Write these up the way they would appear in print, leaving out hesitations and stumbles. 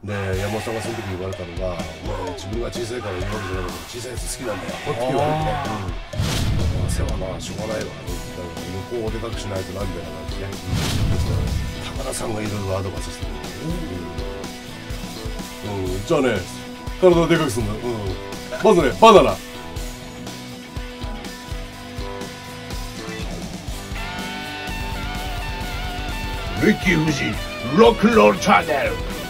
で山本さんがその時言われたのが「お前自分が小さいから言うわけじゃないけど小さいやつ好きなんだよ」って言われて「まあ世話なしょうがないわ旅行をでかくしないとな」みたいな感じで高田さんがいろいろアドバイスしてくれてじゃあね体をでかくすんだまずねバナナリッキー富士ロックンロールチャンネル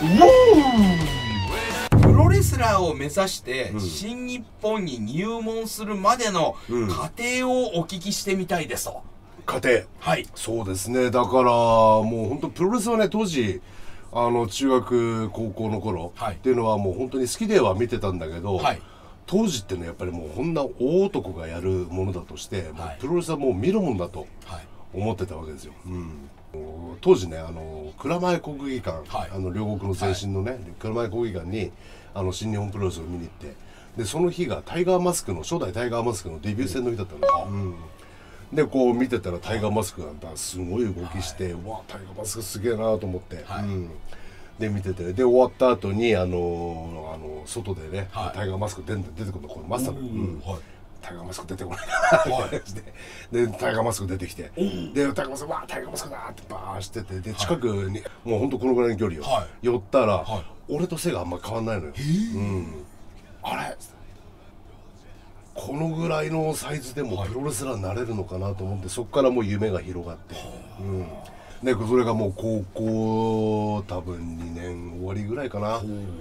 プロレスラーを目指して新日本に入門するまでの過程をお聞きしてみたいですと。 家庭はいそうですねだからもう本当プロレスはね当時中学高校の頃っていうのはもう本当に好きでは見てたんだけど、当時ってねやっぱりもうこんな大男がやるものだとして、もうプロレスはもう見るもんだと思ってたわけですよ。当時ね蔵前国技館、両国の前身のね、蔵前国技館に新日本プロレスを見に行って、でその日がタイガーマスクの初代タイガーマスクのデビュー戦の日だったのよ。でこう見てたらタイガーマスクがすごい動きして、うわタイガーマスクすげえなと思って、で見ててで終わった後に外でね、タイガーマスク出てくるのこのマスタータイガーマスク出てこないなってでタイガーマスク出てきてでタイガーマスクわタイガーマスクだってバーンしててで近くにもうほんとこのぐらいの距離を寄ったら俺と背があんま変わんないのよ。あれこのぐらいのサイズでもプロレスラーになれるのかなと思って、そこからもう夢が広がって、でそれがもう高校多分2年終わりぐらいかな、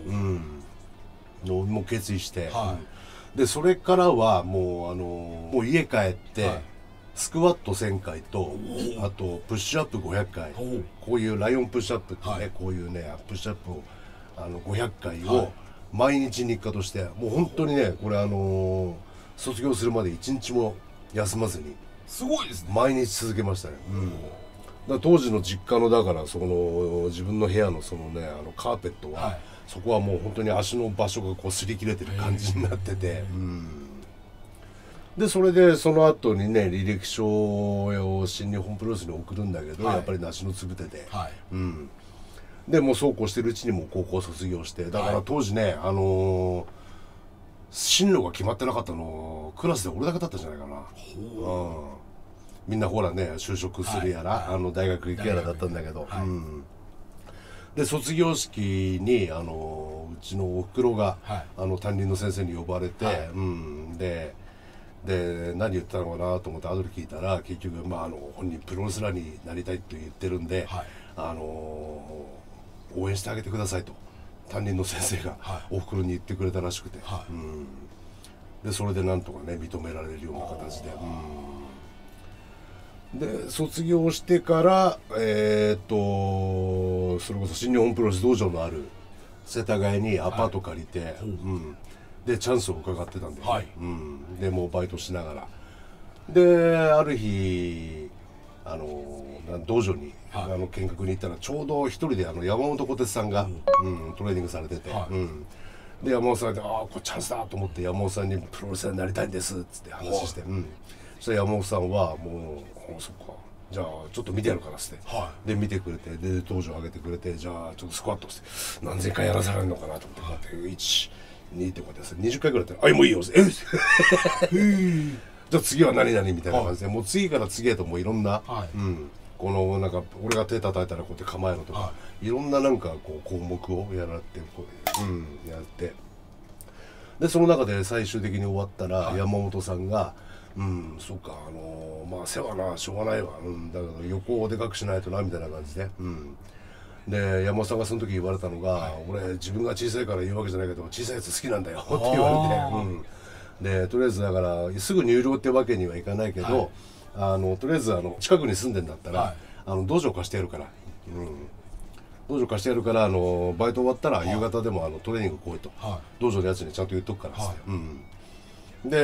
もう決意して、でそれからはもう家帰って、スクワット1000回とあとプッシュアップ500回こういうライオンプッシュアップってね、こういうねプッシュアップを500回を毎日日課として、もう本当にねこれ卒業するまで1日も休まずにすごいですね毎日続けましたね。だ当時の実家のだから自分の部屋のそのねカーペットは、そこはもう本当に足の場所がこう擦り切れてる感じになってて、でそれでその後にね履歴書を新日本プロレスに送るんだけど、やっぱり梨のつぶてで、でもうそうこうしてるうちにもう高校卒業して、だから当時ね進路が決まってなかったのクラスで俺だけだったんじゃないかな。みんなほらね就職するやら、大学行くやらだったんだけど、で卒業式にうちのおふくろが、担任の先生に呼ばれて、で何言ってたのかなと思って後で聞いたら、結局本人プロレスラーになりたいと言ってるんで、応援してあげてくださいと担任の先生がおふくろに言ってくれたらしくて、でそれでなんとかね認められるような形で、で卒業してからそれこそ新日本プロレス道場のある世田谷にアパート借りて、でチャンスを伺ってたんで、でもうバイトしながらである日道場に見学に行ったらちょうど一人で山本小鉄さんが、トレーニングされてて、で山本さんでこれチャンスだと思って山本さんにプロレスラーになりたいんですっつって話して、そしたら山本さんはもうそっかじゃあちょっと見てやるからっつって、で見てくれてで道場上げてくれて、じゃあちょっとスクワットして何千回やらされるのかなと思ってこうやって1、2ってこうやって20回ぐらいやってもういいよじゃあ次は何々みたいな感じで、もう次から次へともういろんな、このなんか俺が手叩いたらこうやって構えろとか、いろんななんかこう項目をやられてやってでその中で最終的に終わったら、山本さんがそうか世話なしょうがないわ、だけど横をでかくしないとなみたいな感じで、で山本さんがその時言われたのが、俺自分が小さいから言うわけじゃないけど小さいやつ好きなんだよって言われて、でとりあえずだからすぐ入寮ってわけにはいかないけど、とりあえず近くに住んでんだったら、道場貸してやるから、道場貸してやるからバイト終わったら夕方でもトレーニング来いと、道場のやつにちゃんと言っとくからっつって、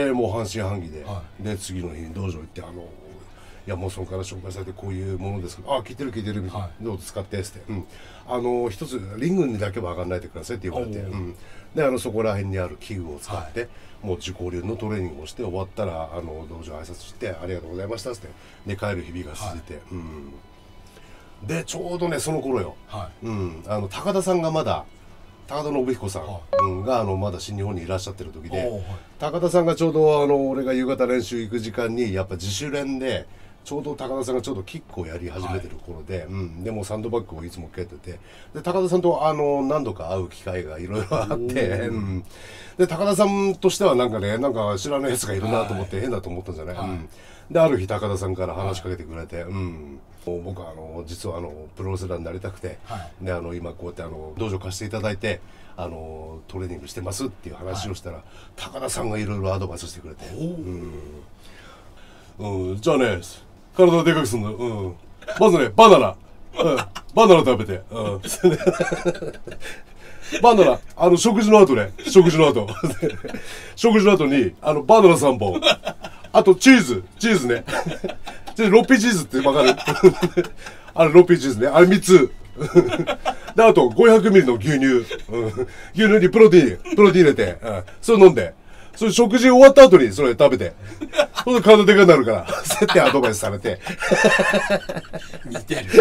でもう半信半疑で、で次の日に道場行って山本さんから紹介されてこういうものですけど、聞いてる聞いてるみたいな、どうぞ使ってっつって、一つリングにだけは上がんないでくださいって言われて、でそこら辺にある器具を使って、もう自己流のトレーニングをして終わったら道場挨拶してありがとうございましたっつってで帰る日々が続いて、でちょうどねその頃よ、高田さんがまだ高田信彦さんがまだ新日本にいらっしゃってる時で、高田さんがちょうど俺が夕方練習行く時間にやっぱ自主練でちょうど高田さんがちょうどキックをやり始めてる頃で、でもサンドバッグをいつも蹴ってて、で高田さんと何度か会う機会がいろいろあって、で高田さんとしてはなんかね、なんか知らないやつがいるなと思って変だと思ったんじゃない、である日高田さんから話しかけてくれて、僕は実はプロレスラーになりたくて、で今こうやって道場貸していただいてトレーニングしてますっていう話をしたら、高田さんがいろいろアドバイスしてくれて、じゃあね体でかくすんの、まずねバナナ、バナナ食べて、バナナ食事の後ね、食事の後にバナナ3本、あとチーズねロッピーチーズってわかるロッピーチーズね、あれ3つであと500ミリの牛乳、牛乳にプロテイン入れて、それ飲んで、それ食事終わった後にそれ食べて、それで体でかくなるからそうやってアドバイスされて似てる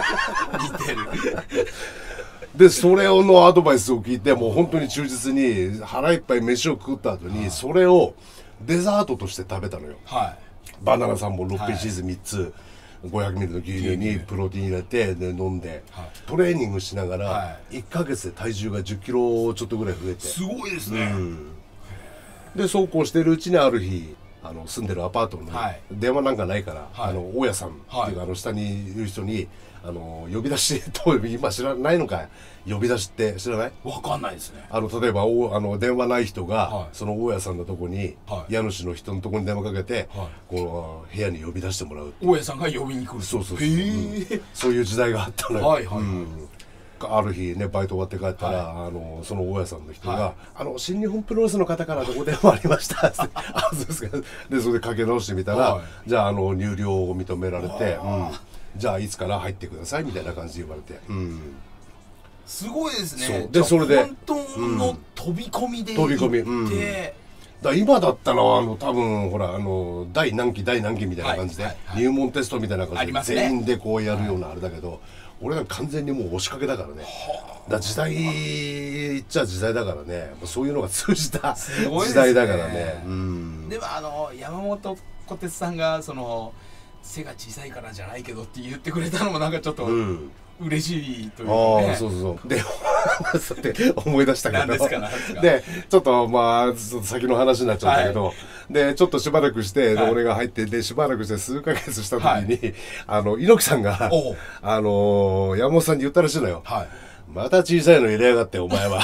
でそれのアドバイスを聞いて、もう本当に忠実に腹いっぱい飯を食った後にそれをデザートとして食べたのよ、バナナ3本、6ピーチーズ3つ、500ミリの牛乳にプロテイン入れて、で飲んで、トレーニングしながら1ヶ月で体重が10キロちょっとぐらい増えて、 すごいですね、 でそうこうしてるうちにある日住んでるアパートに電話なんかないから、大家さんっていうか下にいる人に呼び出しと今知らないのか、呼び出しって知らない？ わかんないですね。 例えば電話ない人がその大家さんのとこに家主の人のとこに電話かけてこう部屋に呼び出してもらう。 大家さんが呼びに来る。 そうそうそう、そういう時代があったのよ。ある日ねバイト終わって帰ったら、その大家さんの人が「新日本プロレスの方からお電話ありました」って「あそうですか」でそれでかけ直してみたら、じゃあ入寮を認められて、じゃあいつから入ってくださいみたいな感じで言われて、 すごいですね。 でそれで本当の飛び込みで飛び込み、今だったら多分ほら第何期みたいな感じで入門テストみたいな感じで全員でこうやるようなあれだけど、俺ら完全にもう押しかけだからね。時代っちゃ時代だからね、そういうのが通じた時代だからね。 でも山本小鉄さんが背が小さいからじゃないけどって言ってくれたのもなんかちょっと嬉しいというかね。 そうそう。でそうって思い出したけど、 何ですかでちょっとちょっと先の話になっちゃったけど、でちょっとしばらくして俺が入ってでしばらくして数ヶ月した時に猪木さんが山本さんに言ったらしいのよ。また小さいの入れやがってお前は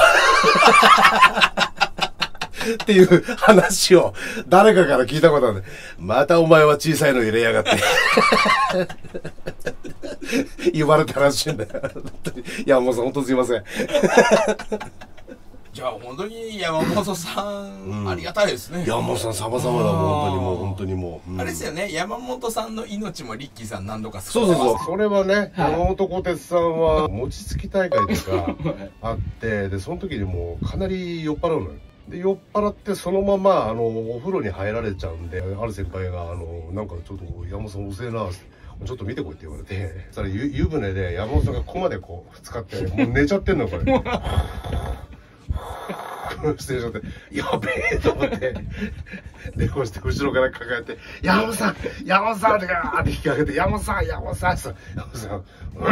っていう話を誰かから聞いたことある。またお前は小さいの入れやがって言われたらしいんだよ。山本さん本当すいませんじゃあ本当に山本さん、ありがたいですね。 山本さん様々だ、本当にもう、 あれですよね、山本さんの命もリッキーさん何度かそう、それはね、山本小鉄さんは餅つき大会とかあってでその時にもうかなり酔っ払うのよ。で酔っ払ってそのままお風呂に入られちゃうんで、ある先輩がなんかちょっと山本さん遅えなちょっと見てこいって言われて、そしたら湯船で山本さんがここまでこう使ってもう寝ちゃってんのこれしてちゃってやべえと思ってでこうして後ろから抱えて「山本さん山本さん」ってガーって引き上げて「山本さん山本さん」って山本さん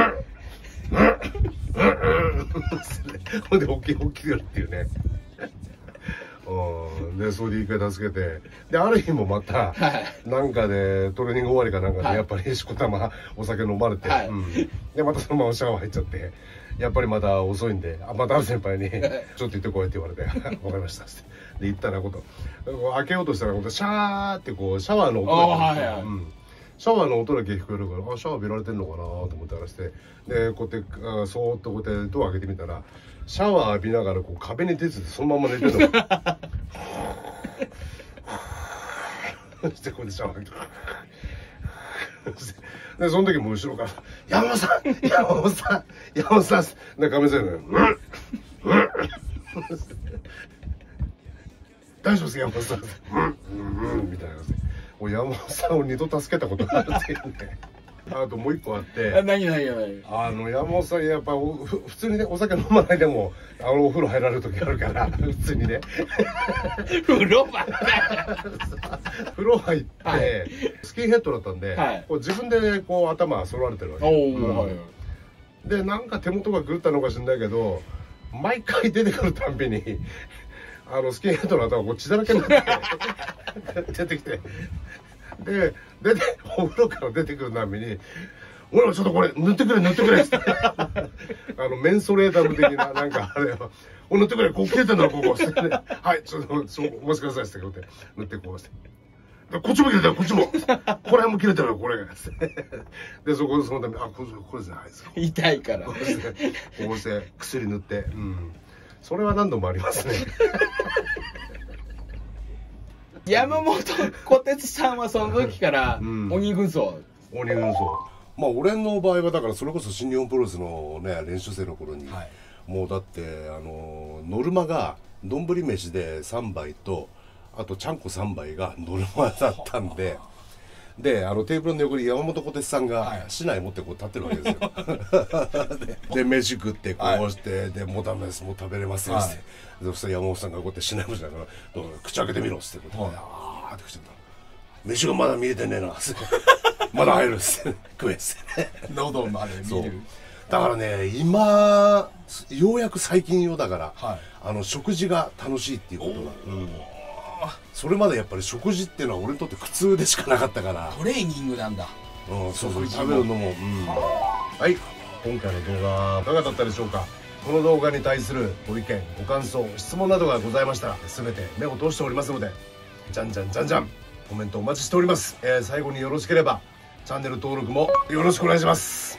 ほんで起きてるっていうね。でそれで一回助けて、である日もまたなんかでトレーニング終わりかなんかでやっぱりしこたまお酒飲まれて、でまたそのままシャワー入っちゃって、やっぱりまた遅いんでまたある先輩に「ちょっと行ってこい」って言われて「分かりました」ってで行ったら開けようとしたらシャーってこうシャワーの音がシャワーの音だけ聞こえるから、シャワー浴びられてんのかなと思って話して、でこうやってそーっとこうやってドア開けてみたらシャワー浴びながらこう壁に手ついてそのまま寝てるのそしてこうやってシャワー浴びてでその時も後ろから「山本さん山本さん山本さん」なんかかみさんが大丈夫です山本さん」みたいな。山本さんを2度助けたことがあるっていうね。 あともう一個あって、 何山本さんやっぱ普通にねお酒飲まないでもお風呂入られる時あるから普通にね風呂ばっか風呂入って、スキンヘッドだったんで、こう自分でこう頭剃られてるわけで、なんか手元が狂ったのか知んないけど毎回出てくるたんびにスキンヘッドの頭がこう血だらけになって出てきて、でお風呂から出てくるたんびに「俺もちょっとこれ塗ってくれ」ってメンソレータム的ななんかあれを「塗ってくれ、こう切れてんだろここ」ってね「はいちょっとそうお待ちください」ってこうやって塗ってこうして「こっちも切れてるこっちもこの辺も切れてるよこれ」でそのために「これですね痛いから」 こうして薬塗って、それは何度もありますね。 山本小鉄さんはその時から鬼軍曹。 まあ俺の場合はだからそれこそ新日本プロレスのね練習生の頃に、もうだってノルマが丼飯で3杯とあとちゃんこ3杯がノルマだったんで。でテーブルの横に山本小鉄さんが竹刀持ってこう立ってるわけですよ。で飯食ってこうして「でもうダメですもう食べれません」って、そしたら山本さんがこうやって竹刀持ちながら「口開けてみろ」っつってこうやって「ああ」って口開けたら「飯がまだ見えてねえな」まだ入るっす食えっす喉まで見る。 だからね今ようやく最近よだから食事が楽しいっていうことが。それまでやっぱり食事っていうのは俺にとって苦痛でしかなかったから。 トレーニングなんだ。 そう食べるのも。はい、今回の動画いかがだったでしょうか。この動画に対するご意見ご感想質問などがございましたら全て目を通しておりますのでじゃんじゃんコメントお待ちしております。最後によろしければチャンネル登録もよろしくお願いします。